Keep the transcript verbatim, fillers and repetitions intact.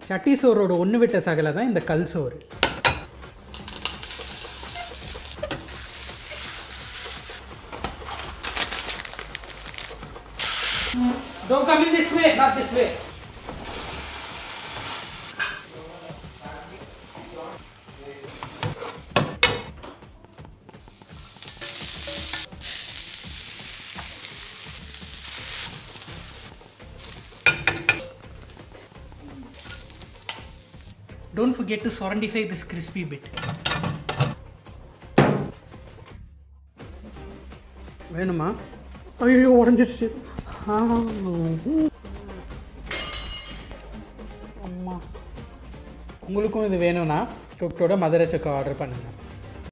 சட்டி சோறோட ஒன்று விட்ட சகலை தான் இந்த கல் சோறு. Don't come in this way, not this way. Don't forget to solidify this crispy bit. வேணுமா? ஐயோ உடஞ்சிருச்சு. அம்மா, உங்களுக்கும் இது வேணும்னா குக்கோட மதுரை சுக்கா ஆர்டர் பண்ணுங்கள்.